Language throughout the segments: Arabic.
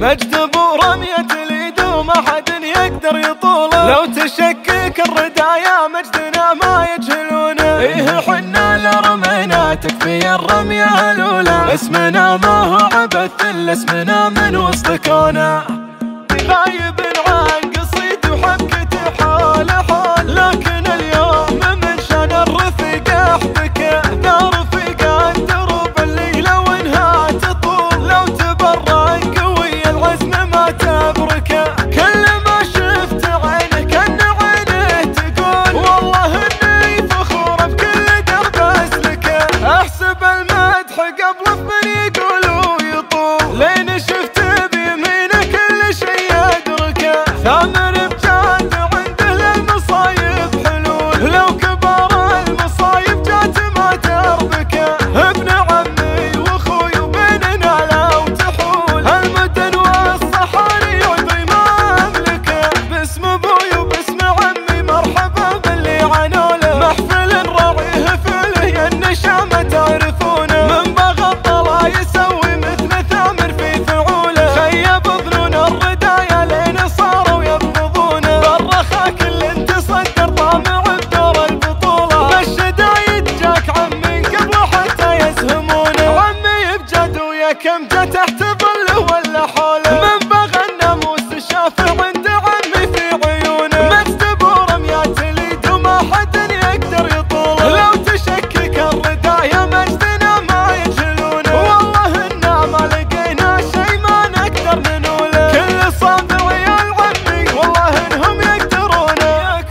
مجد ابو رمية اليد وما حد يقدر يطوله، لو تشكك الردايا مجدنا ما يجهلونه. ايه حنا لرمينا تكفي الرمية الاولى، اسمنا ما هو عبث الا اسمنا من وسط كونه. غايب عن قصيد وحبكته حال حال، لكن اليوم من شان الرفيق احبكه. ذا رفيقات دروب الليله وانها تطول، لو تبرك قوي العزم ما تبركه. كل ما شفت عينه كان عينه تقول والله اني فخوره بكل درب اسلكه. احسب المدح قبل من يقول ويطول، لين شفت بيمينه كل شيء يدركه. ثامر بجاد عنده للمصايب حلول، لو كبر المصايب جات ما تربكه. ابن عمي واخوي وبيننا لو تحول، المدن والصحاري يعطي ما املكه. باسم ابوي وباسم عمي مرحبا باللي عنوله، محفل راعيه فله يا النشامه تعرفونه. من بغى الطلا يسوي مثل ثامر في فعوله، خيب ظنون الردايا لين صاروا يبغضونه. بالرخا كل انت صدر طامع بدور البطوله، بالشدايد جاك عمي قبل حتى يزهمونه. عمي بجد ويا كم جا تحت ظله ولا حوله، من بغى الناموس شاف عند عمي في عيونه. مجد ابو رميات اليد وما حد يقدر يطوله، لو تشكك الردايا مجدنا ما يجهلونه. والله انا ما لقينا شي ما نقدر ننوله، كل صابر يا العمي والله انهم يقدرونه.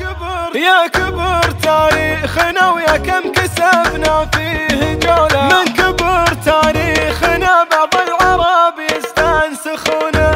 يا كبر تاريخنا ويا كم كسبنا فيه جوله، من كبر تاريخنا بعض العرب يستنسخونه.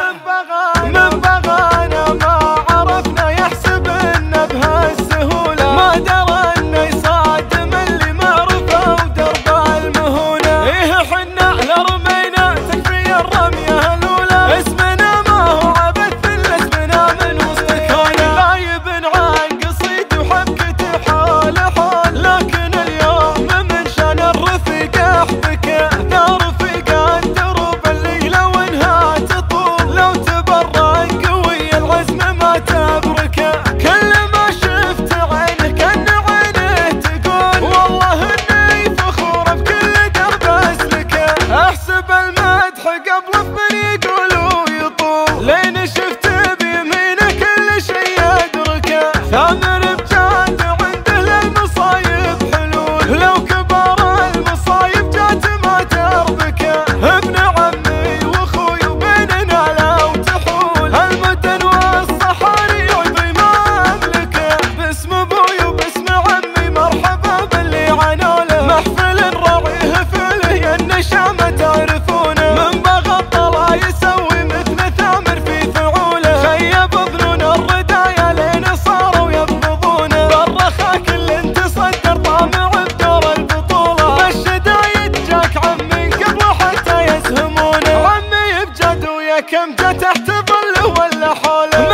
من بغانا ما عرفنا يحسب انه بهالسهوله، ما درى انه يصادم اللي ما عرفه ودرب المهونه. ايه حنا لرمينا تكفي الرميه الاولى، اسمنا ما هو عبث الا اسمنا من وسط كونه. غايب عن قصيد وحبكته حال حال، لكن اليوم من شان الرفيق احبكه. ذا رفيقات دروب الليله وانها تطول، لو تبرك قوي العزم ما تبركه. كل ما شفت عينه كان عينه تقول والله اني فخوره بكل درب اسلكه. احسب المدح قبل من يقول ويطول، لين شفت بيمينه كل شيء يدركه. ثامر بجاد عنده للمصايب حلول، لو كبر المصايب جات ما تربكه. ابن عمي واخوي وبيننا لو تحول، المدن والصحاري يعطي ما املكه. باسم ابوي وباسم عمي مرحبا باللي عنوله، محفل راعيه فله يا النشامه تعرفونه. من بغى الطلا يسوي مثل ثامر في فعوله، خيب ظنون الردايا لين صاروا يبغضونه. بالرخا كل انت صدر طامع بدور البطوله، بالشدايد جاك عمي قبل حتى يزهمونه. عمي بجد ويا كم جا تحت ظله ولا حوله،